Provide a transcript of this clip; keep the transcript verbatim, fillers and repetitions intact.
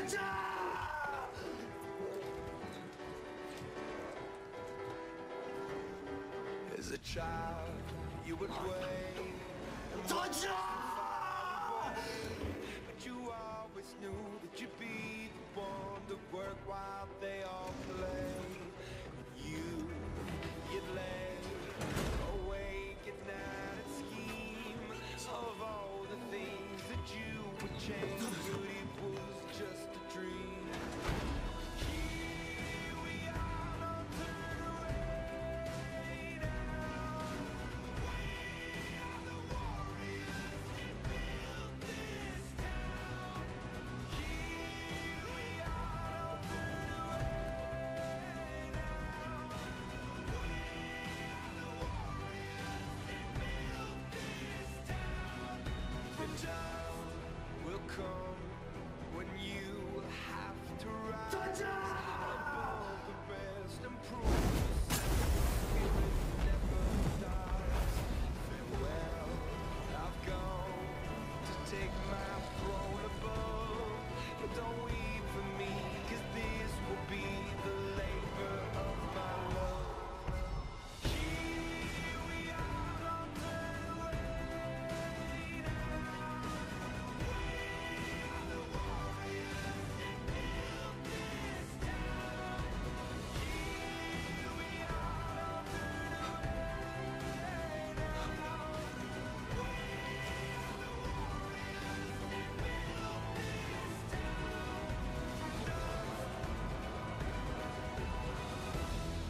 As a child, you would wait, 던져! but you always knew that you'd be the one to work while they all play. You, you'd lay awake at night and scheme of all the things that you would change.